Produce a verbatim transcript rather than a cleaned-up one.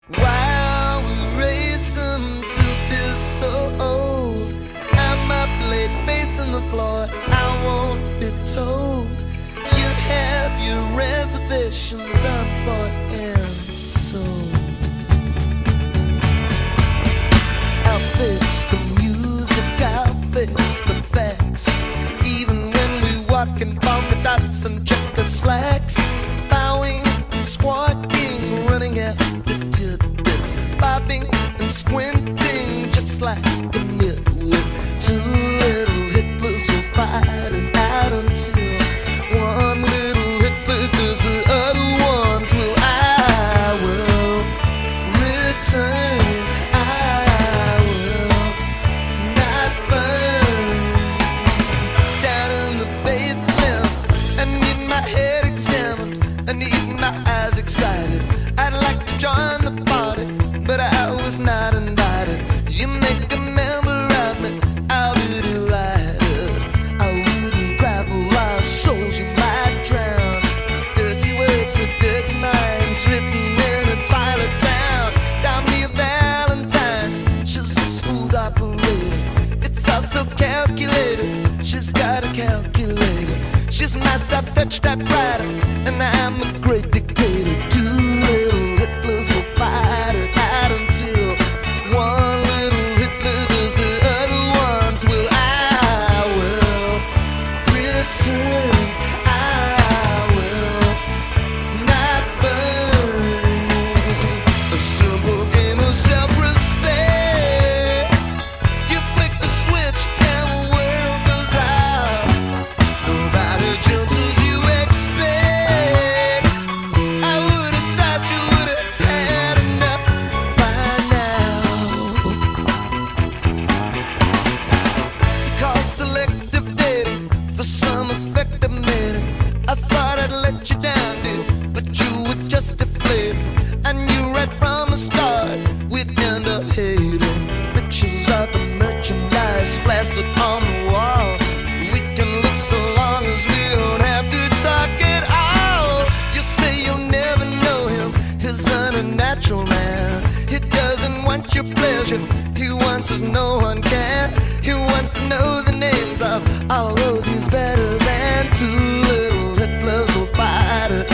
While we race them to be so old, am I played bass on the floor? I won't be told. You'd have your reservations, I'm bought and sold. I'll face the music, I'll face the facts. Even when we walk in polka dots and checker slacks, bowing and squawking, running after tidbits, bobbing and squinting just like a nitwit. Two little Hitlers will fight it out until one little Hitler does the other ones. Will I will return, I will not burn. Down in the basement, I need my head examined, I need my eyes excited. I'd like to join the party, but I was not invited. You make a member of me, I'll be delighted. I wouldn't cry for lost souls, you might drown. Dirty words with dirty minds written in a toilet town. Got me a Valentine, she's a smooth operator. It's all so calculated, she's got a calculator. She's my soft-touch typewriter, and I'm a great dictator. Two little Hitlers will fight it out until one little Hitler does the other ones. Will I will return, I will not burn. A simple game of self-respect. You flick the switch and the world goes out. Nobody jumps as you expect. I would've thought you would've had enough by now. You call selective dating for some effective meaning. I thought I'd let you down, dude, but you were just deflated. I knew right from the start we'd end up hating. Pictures of the merchandise plastered on the wall. We can look so long as we don't have to talk at all. You say you'll never know him, he's an unnatural man. He doesn't want your pleasure, he wants us no one can. He wants to know the names of all those he's better than. Two little Hitlers will fight it